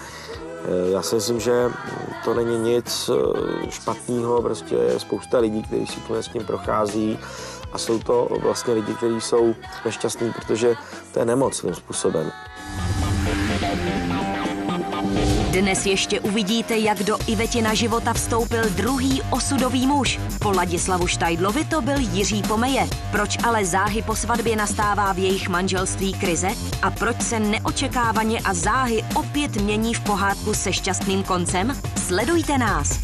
Já si myslím, že to není nic špatného, prostě je spousta lidí, kteří si s tím prochází a jsou to vlastně lidi, kteří jsou nešťastní, protože to je nemoc svým způsobem. Dnes ještě uvidíte, jak do Ivetina života vstoupil druhý osudový muž. Po Ladislavu Štajdlovi to byl Jiří Pomeje. Proč ale záhy po svatbě nastává v jejich manželství krize? A proč se neočekávaně a záhy opět mění v pohádku se šťastným koncem? Sledujte nás!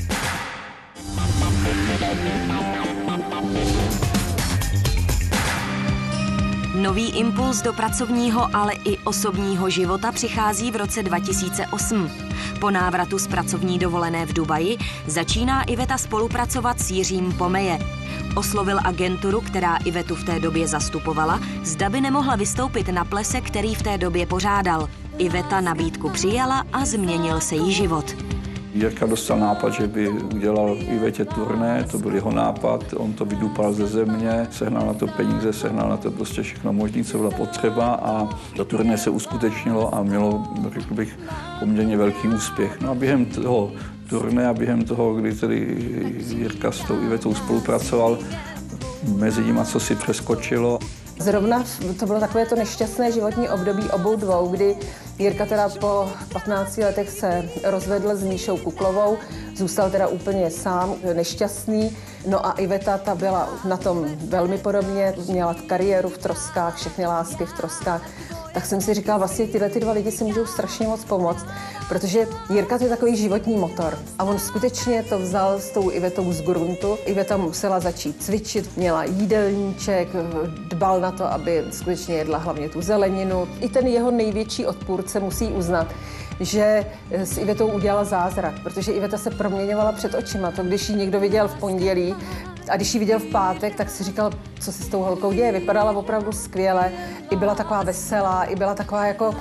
Nový impuls do pracovního, ale i osobního života přichází v roce dva tisíce osm. Po návratu z pracovní dovolené v Dubaji začíná Iveta spolupracovat s Jiřím Pomeje. Oslovil agenturu, která Ivetu v té době zastupovala, zda by nemohla vystoupit na plese, který v té době pořádal. Iveta nabídku přijala a změnil se jí život. Jirka dostal nápad, že by udělal Ivetě turné, to byl jeho nápad, on to vydupal ze země, sehnal na to peníze, sehnal na to prostě všechno možné, co byla potřeba a to turné se uskutečnilo a mělo, řekl bych, poměrně velký úspěch. No a během toho turné a během toho, kdy tedy Jirka s tou Ivetou spolupracoval, mezi nimi co si přeskočilo. Zrovna to bylo takové to nešťastné životní období obou dvou, kdy Jirka teda po patnácti letech se rozvedl s Míšou Kuklovou, zůstal teda úplně sám, nešťastný. No a Iveta ta byla na tom velmi podobně, měla kariéru v troskách, všechny lásky v troskách. Tak jsem si říkala, vlastně tyhle ty dva lidi si můžou strašně moc pomoct, protože Jirka to je takový životní motor. A on skutečně to vzal s tou Ivetou z gruntu. Iveta musela začít cvičit, měla jídelníček, dbal na to, aby skutečně jedla hlavně tu zeleninu. I ten jeho největší odpůrce musí uznat, že s Ivetou udělala zázrak, protože Iveta se proměňovala před očima. To, když ji někdo viděl v pondělí a když ji viděl v pátek, tak si říkal, co se s tou holkou děje. Vypadala opravdu skvěle, i byla taková veselá, i byla taková jako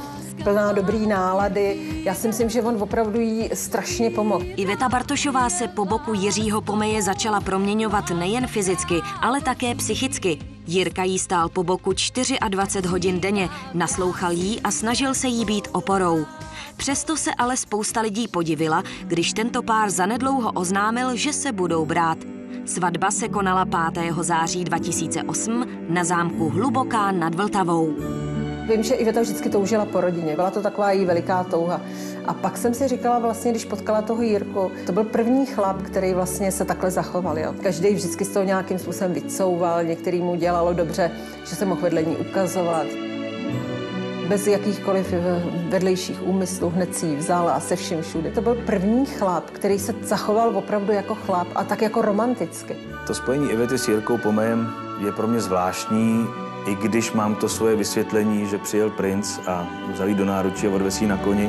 plná dobrý nálady. Já si myslím, že on opravdu jí strašně pomohl. Iveta Bartošová se po boku Jiřího Pomeje začala proměňovat nejen fyzicky, ale také psychicky. Jirka jí stál po boku dvacet čtyři hodin denně, naslouchal jí a snažil se jí být oporou. Přesto se ale spousta lidí podivila, když tento pár zanedlouho oznámil, že se budou brát. Svatba se konala pátého září dva tisíce osm na zámku Hluboká nad Vltavou. Vím, že Iveta vždycky toužila po rodině, byla to taková její veliká touha. A pak jsem si říkala vlastně, když potkala toho Jirku, to byl první chlap, který vlastně se takhle zachoval. Jo. Každý vždycky z toho nějakým způsobem vycouval, některý mu dělalo dobře, že se mohl vedle ní ukazovat. Bez jakýchkoliv vedlejších úmyslů hned si ji vzal a se vším všude. To byl první chlap, který se zachoval opravdu jako chlap a tak jako romanticky. To spojení Ivety s Jirkou Pomejem je pro mě zvláštní, i když mám to svoje vysvětlení, že přijel princ a vzal jí do náručí a odvez jí na koni.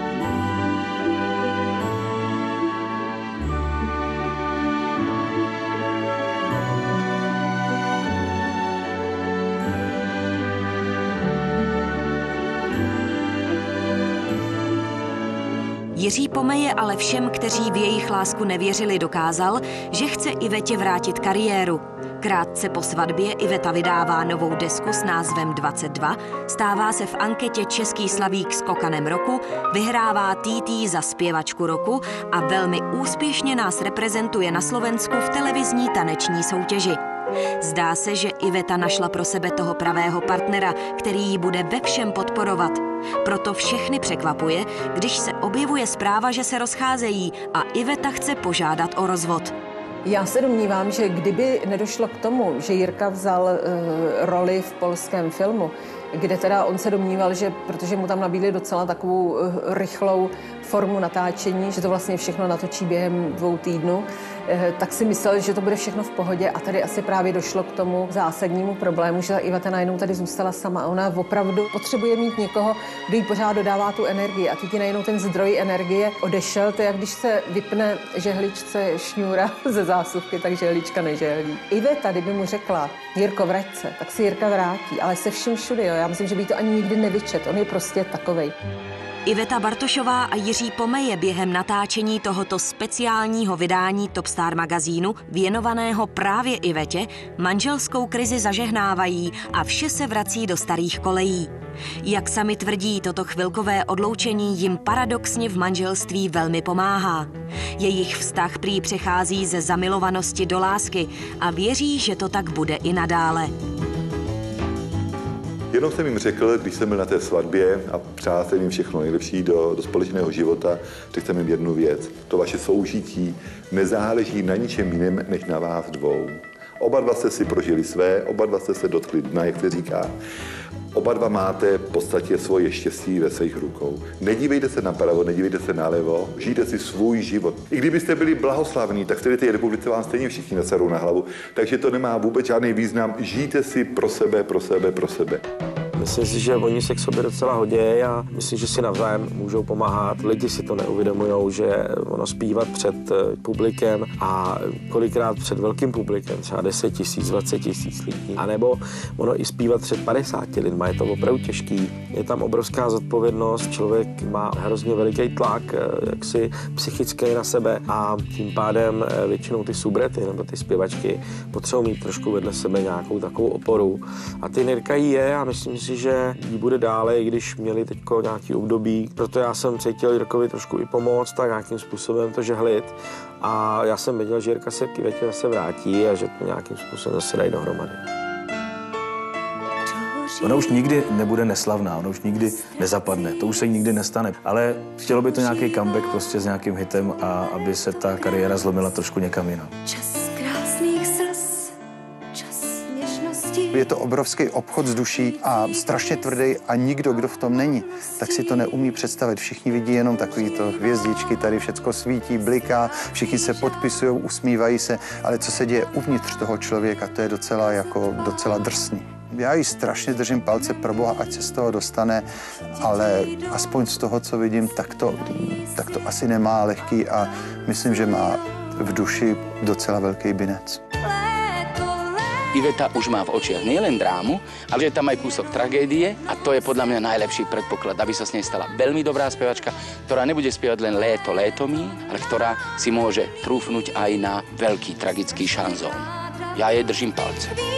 Jiří Pomeje ale všem, kteří v jejich lásku nevěřili, dokázal, že chce Ivetě vrátit kariéru. Krátce po svatbě Iveta vydává novou desku s názvem dvacet dva, stává se v anketě Český slavík skokanem roku, vyhrává T T za zpěvačku roku a velmi úspěšně nás reprezentuje na Slovensku v televizní taneční soutěži. Zdá se, že Iveta našla pro sebe toho pravého partnera, který ji bude ve všem podporovat. Proto všechny překvapuje, když se objevuje zpráva, že se rozcházejí a Iveta chce požádat o rozvod. Já se domnívám, že kdyby nedošlo k tomu, že Jirka vzal uh, roli v polském filmu, kde teda on se domníval, že protože mu tam nabídli docela takovou uh, rychlou formu natáčení, že to vlastně všechno natočí během dvou týdnů, uh, tak si myslel, že to bude všechno v pohodě a tady asi právě došlo k tomu zásadnímu problému, že ta Iveta najednou tady zůstala sama a ona opravdu potřebuje mít někoho, kdo jí pořád dodává tu energii a teď jí najednou ten zdroj energie odešel, to je jak když se vypne žehličce šňůra ze zásuvky, tak žehlička nežehlí. Iveta, kdyby mu řekla, Jirko, vrať se, tak si Jirka vrátí, ale se vším všude, jo. Já myslím, že by to ani nikdy nevyčet, on je prostě takovej. Iveta Bartošová a Jiří Pomeje během natáčení tohoto speciálního vydání Top Star magazínu, věnovaného právě Ivetě, manželskou krizi zažehnávají a vše se vrací do starých kolejí. Jak sami tvrdí, toto chvilkové odloučení jim paradoxně v manželství velmi pomáhá. Jejich vztah prý přechází ze zamilovanosti do lásky a věří, že to tak bude i nadále. Jenom jsem jim řekl, když jsem byl na té svatbě a přál jsem jim všechno nejlepší do, do společného života, řekl jsem jim jednu věc. To vaše soužití nezáleží na ničem jiném, než na vás dvou. Oba dva jste si prožili své, oba dva jste se dotkli dna, jak se říká. Oba dva máte v podstatě svoje štěstí ve svých rukou. Nedívejte se napravo, nedívejte se nalevo, žijte si svůj život. I kdybyste byli blahoslavní, tak v té republice vám stejně všichni nasadou na hlavu. Takže to nemá vůbec žádný význam. Žijte si pro sebe, pro sebe, pro sebe. Myslím si, že oni se k sobě docela hodí a myslím, že si navzájem můžou pomáhat. Lidi si to neuvědomují, že ono zpívat před publikem a kolikrát před velkým publikem, třeba deset tisíc, dvacet tisíc lidí. A nebo ono i zpívat před padesáti lidma, je to opravdu těžký. Je tam obrovská zodpovědnost, člověk má hrozně veliký tlak, jaksi psychický na sebe a tím pádem většinou ty subrety nebo ty zpěvačky potřebují mít trošku vedle sebe nějakou takovou oporu. A ty Nirka jí je a myslím si, že jí bude dále, i když měli teďko nějaký období. Proto já jsem cítil Jirkovi trošku i pomoct, tak nějakým způsobem to žehlit. A já jsem věděl, že Jirka se k Ivetě zase vrátí a že to nějakým způsobem zase dají dohromady. Ona už nikdy nebude neslavná, ona už nikdy nezapadne, to už se nikdy nestane. Ale chtělo by to nějaký comeback prostě s nějakým hitem a aby se ta kariéra zlomila trošku někam jinam. Je to obrovský obchod s duší a strašně tvrdý a nikdo, kdo v tom není, tak si to neumí představit. Všichni vidí jenom takovýto hvězdičky, tady všecko svítí, bliká, všichni se podpisují, usmívají se, ale co se děje uvnitř toho člověka, to je docela jako docela drsný. Já jí strašně držím palce pro Boha, ať se z toho dostane, ale aspoň z toho, co vidím, tak to, tak to asi nemá lehký a myslím, že má v duši docela velký binec. Iveta už má v očiach nielen drámu, ale že tam aj kúsok tragédie a to je podľa mňa najlepší predpoklad, aby sa s nej stala veľmi dobrá spevačka, ktorá nebude spievať len léto, léto mi, ale ktorá si môže trúfnuť aj na veľký tragický šanzón. Ja jej držím palce.